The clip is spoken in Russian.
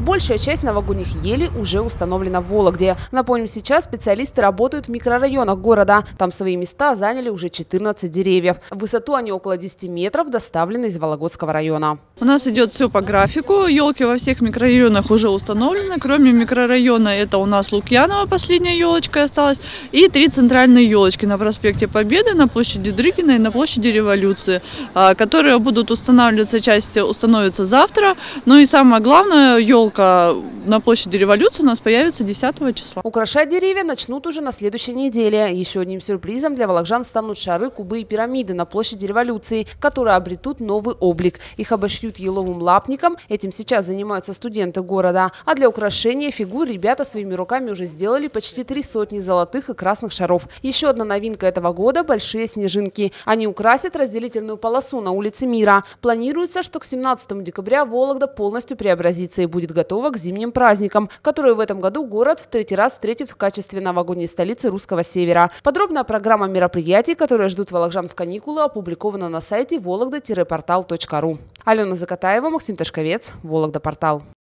Большая часть новогодних елей уже установлена в Вологде. Напомним, сейчас специалисты работают в микрорайонах города. Там свои места заняли уже 14 деревьев. В высоту они около 10 метров, доставлены из Вологодского района. У нас идет все по графику. Елки во всех микрорайонах уже установлены. Кроме микрорайона, это у нас Лукьянова, последняя елочка осталась. И 3 центральные елочки на проспекте Победы, на площади Дрыгина и на площади Революции, которые будут устанавливаться, часть установится завтра. Ну и самое главное, елка на площади Революции у нас появится 10 числа. Украшать деревья начнут уже на следующей неделе. Еще одним сюрпризом для волокжан станут шары, кубы и пирамиды на площади Революции, которые обретут новый облик. Их обошьют еловым лапником. Этим сейчас занимаются студенты города. А для украшения фигур ребята своими руками уже сделали почти 3 сотни золотых и красных шаров. Еще одна новинка этого года – большие снежинки. Они украсят разделительную полосу на улице Мира. Планируется, что к 17 декабря Вологда полностью преобразится и будет готова к зимним праздникам, которые в этом году город в 3-й раз встретит в качестве новогодней столицы Русского Севера. Подробная программа мероприятий, которые ждут волокжан в каникулы, опубликована на сайте vologda-portal.ru. Алена Закатаева, Максим Ташковец, Вологда Портал.